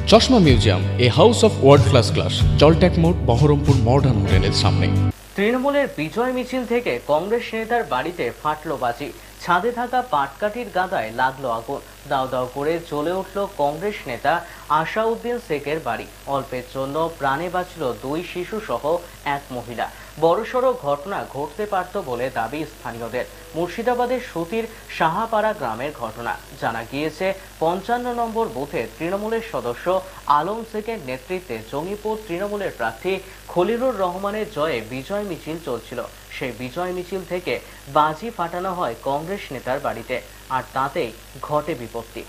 চশমা museum, a house of world class, জলট্যাক মোড়, বহরমপুর মডার্ন হোটেলের সামনে। তৃণমূলের বিজয় মিছিল থেকে কংগ্রেস নেতার বাড়িতে ফাটল বাজি, ছাদে থাকা পাটকাঠির গাদায় লাগলো আগুন, দাও দাও করে জ্বলে উঠল কংগ্রেস নেতা আসাউদ্দিন শেখের বাড়ি। অল্পের জন্য প্রাণে বাঁচল 2 শিশু সহ এক মহিলা। বড়সড় ঘটনা ঘটতে পারত বলে দাবি স্থানীয়দের। মুর্শিদাবাদের সুতির সাহাপাড়া গ্রামের ঘটনা। জানা গিয়েছে 55 নম্বর বুথে তৃণমূলের সদস্য আলম শেখের নেতৃত্বে জঙ্গিপুর তৃণমূলের প্রার্থী খলিলুর রহমানের জয়ে বিজয় মিছিল চলছিল। সেই বিজয় মিছিল থেকে বাজি ফাটানো হয় কংগ্রেস নেতার বাড়িতে, আর তাতেই ঘটে বিপত্তি।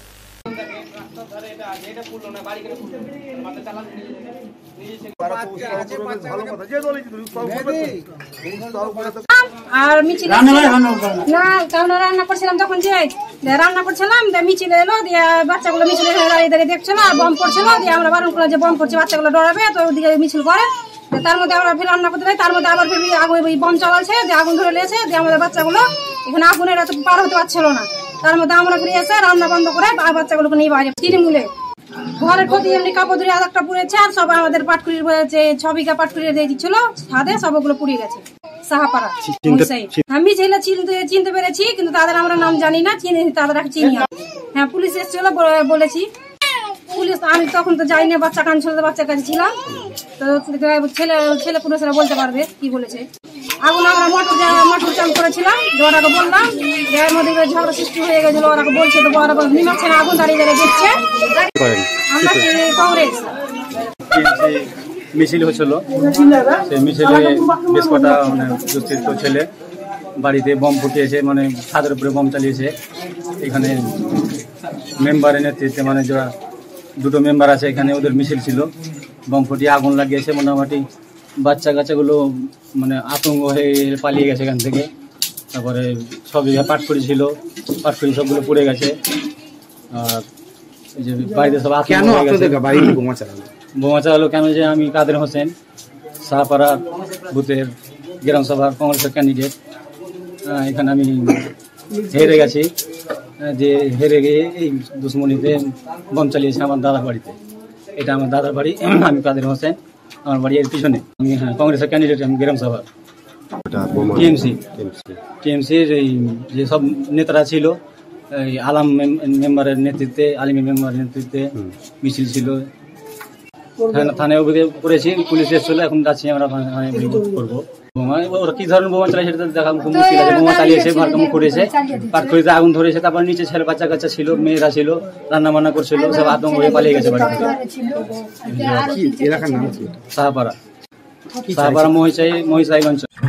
আর মিছিল না কারণ রান্না করছিলাম, তখন যে রান্না করছিলাম মিছিল এলো, দিয়ে বাচ্চাগুলো মিছিল দাঁড়িয়ে দাঁড়িয়ে দেখছিল আর বম পড়ছিল, দিয়ে আমরা বারণ করলাম যে বম পড়ছে, বাচ্চাগুলো ডরাবে, তো ওদিকে মিছিল করে। তার মধ্যে আমরা ফের রান্না করতে পারি, তার মধ্যে আবার আগুন বম চালাচ্ছে, দিয়ে আগুন ধরে লেগেছে, দিয়ে আমাদের বাচ্চাগুলো এখানে আগুনের এত পার হতে পারছিল না। তার মধ্যে আমরা ফিরে এসে রান্না বন্ধ করে বাচ্চাগুলোকে নিয়ে বাইরে তৃণমূলে ঘরের প্রতি এমনি কাপড় ধরে আরেকটা পুড়েছে, আর সব আমাদের পাটকুড়ির যে 6 বিঘা পাটকুড়ি দিয়েছিল ছাদে সবগুলো পুড়ে গেছে। সাহাপাড়া আমি ছেলে চিনতে পেরেছি, কিন্তু তাদের আমরা নাম জানি না, তাদের চিনি। হ্যাঁ, পুলিশ এসেছিল, বলেছি পুলিশ, আমি তখন তো যাই না, বাচ্চা কান ছিল, বাচ্চার কাছে ছিলাম, তো ছেলে পুলিশরা বলতে পারবে কি বলেছে। আগুন আমরা মোটর চালু করেছিলাম, ওরাকে বললাম, এর মধ্যে ঝগড়া সৃষ্টি হয়ে গেছিল, ওরাকে বলছে, তো ওরা নিমাচ্ছে না, আগুন দাঁড়িয়ে দাঁড়িয়ে দেখছে। আমরা কংগ্রেস মিছিল হচ্ছিল, সেই মিছিলে বেশ কটা দুষ্কৃত ছেলে বাড়িতে বম ফুটিয়েছে, ছাদের উপরে বম চালিয়েছে। এখানে মেম্বারের নেতৃত্বে যারা 2টো মেম্বার আছে, এখানে ওদের মিছিল ছিল, বম ফুটিয়ে আগুন লাগিয়েছে। মোটামুটি বাচ্চা কাচ্চাগুলো আতঙ্ক হয়ে পালিয়ে গেছে এখান থেকে। তারপরে সব পাটকুড়ি ছিল, পাটকুড়ি সবগুলো পুড়ে গেছে। আর যে বাড়িতে সব বোমা চালালো কেন, যে আমি কাদের হোসেন, সাহাপাড়া বুথের গ্রাম সভার কংগ্রেসের ক্যান্ডিডেট। এখানে আমি হেরে গেছি, যে হেরে গিয়ে এই দুশ্মনীতে বম চালিয়েছে আমার দাদার বাড়িতে। এটা আমার দাদার বাড়ি, আমি কাদের হোসেন, আমার বাড়ি এর পিছনে। আমি কংগ্রেসের ক্যান্ডিডেট, আমি গ্রাম সভার টিএমসির এই যে সব নেতারা ছিল, এই আলাম মেম্বারের নেতৃত্বে, আলিমের মেম্বারের নেতৃত্বে মিছিল ছিল। থানায় অভিযোগ করেছি, পুলিশ এসেছিল, এখন যাচ্ছি আমরা করবো। ওরা কি ধরনের বোমা চালিয়েছে সেটা দেখা খুব মুশকিল আছে। বোমা চালিয়েছে, ভারতম করেছে, পাটখড়িতে আগুন ধরেছে, তারপর নিচে ছেলে বাচ্চা কাচ্চা ছিল, মেয়েরা ছিল, রান্না বান্না করছিল, সব আতঙ্ক হয়ে পালিয়ে গেছে বাড়ি থেকে। সাহাপাড়া মহিষাই অঞ্চল।